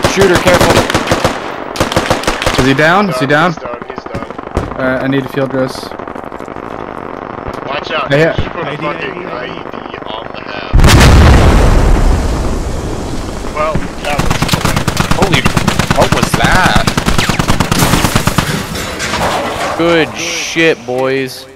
Shooter, careful. Is he down? Is he down? He's done. He's done. Alright, I need a field dress. Watch out. Yeah. He just put a ID, fucking ID. IED on the half. Well, that was Holy, what was that? Good shit, boys.